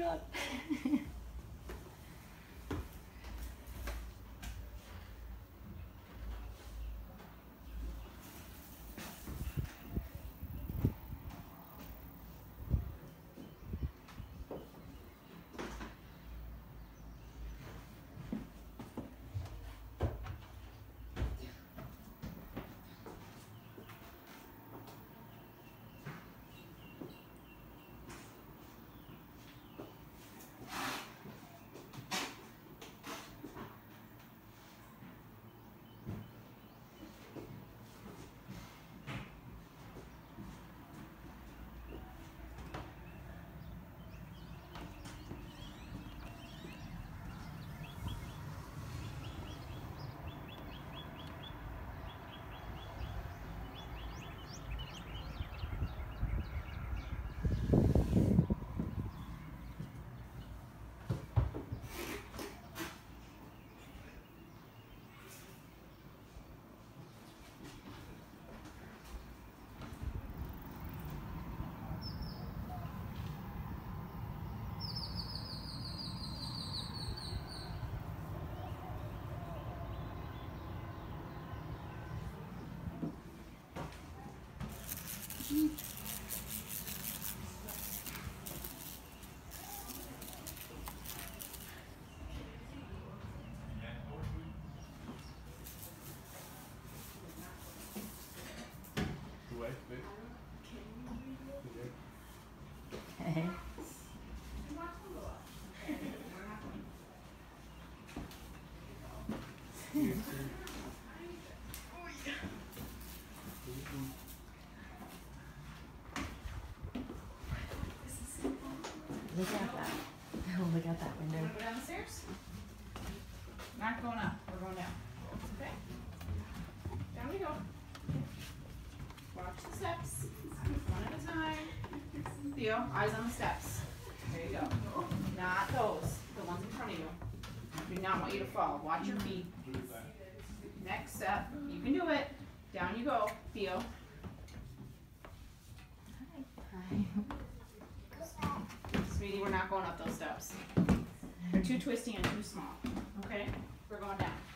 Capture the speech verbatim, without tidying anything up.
god. Okay. Look at that. Oh, look out that window. Wanna go down the stairs? Not going up, we're going down. Okay? Down we go. Watch the steps. One at a time. Theo, eyes on the steps. There you go. Not those, the ones in front of you. I do not want you to fall. Watch your feet. Next step. You can do it. Down you go, Theo. Hi. Sweetie, we're not going up those steps. They're too twisty and too small. Okay? We're going down.